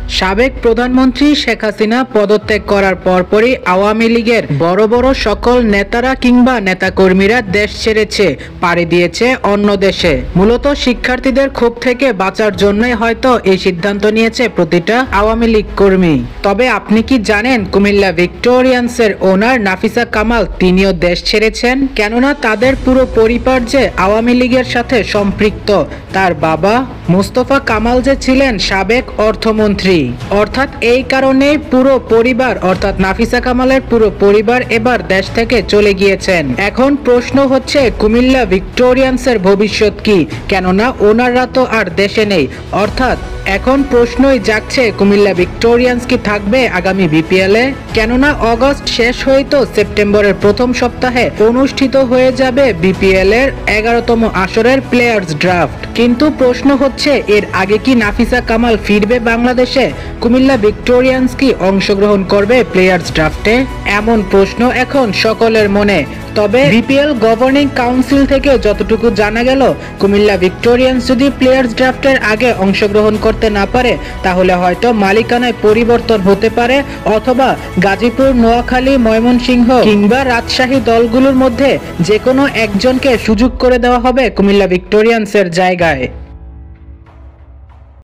সাবেক প্রধানমন্ত্রী শেখ হাসিনা পদত্যাগ করার পরপরই আওয়ামী লীগের বড় বড় সকল নেতারা কিংবা নেতাকর্মীরা দেশ ছেড়েছে, পাড়ি দিয়েছে অন্য দেশে। মূলত শিক্ষার্থীদের ক্ষোভ থেকে বাঁচার জন্যই হয়তো এই সিদ্ধান্ত নিয়েছে প্রতিটা আওয়ামী লীগ কর্মী। তবে আপনি কি জানেন কুমিল্লা ভিক্টোরিয়ান্সের ওনার নাফিসা কামাল তিনিও দেশ ছেড়েছেন? কেননা তাদের পুরো পরিবার যে আওয়ামী লীগের সাথে সম্পৃক্ত। তার বাবা মোস্তফা কামাল যে ছিলেন সাবেক অর্থমন্ত্রী, অর্থাৎ এই কারণেই পুরো পরিবার অর্থাৎ নাফিসা কামালের পুরো পরিবার এবার দেশ থেকে চলে গিয়েছেন। এখন প্রশ্ন হচ্ছে কুমিল্লা ভিক্টোরিয়ান্সের ভবিষ্যৎ কি? কেননা ওনারা তো আর দেশে নেই। অর্থাৎ এখন প্রশ্নই জাগছে কুমিল্লা ভিক্টোরিয়ান্স কি থাকবে আগামী বিপিএলে? কেননা অগস্ট শেষ হইতো সেপ্টেম্বরের প্রথম সপ্তাহে অনুষ্ঠিত হয়ে যাবে বিপিএল এর 11তম আসরের প্লেয়ার্স ড্রাফট। কিন্তু প্রশ্ন হচ্ছে এর আগে কি নাফিসা কামাল ফিরবে বাংলাদেশে? কুমিল্লা ভিক্টোরিয়ান্স কি অংশগ্রহণ করবে প্লেয়ার্স ড্রাফটে? এমন প্রশ্ন এখন সকলের মনে। তবে বিপিএল গভর্নিং কাউন্সিল থেকে যতটুকু জানা গেল, কুমিল্লা ভিক্টোরিয়ান্স যদি প্লেয়ার্স ড্রাফটের আগে অংশগ্রহণ করতে না পারে তাহলে হয়তো মালিকানায় পরিবর্তন হতে পারে, অথবা গাজীপুর, নোয়াখালী, ময়মনসিংহ কিংবা রাজশাহী দলগুলোর মধ্যে যে কোনো একজনকে সুযোগ করে দেওয়া হবে কুমিল্লা ভিক্টোরিয়ান্সের জায়গায়।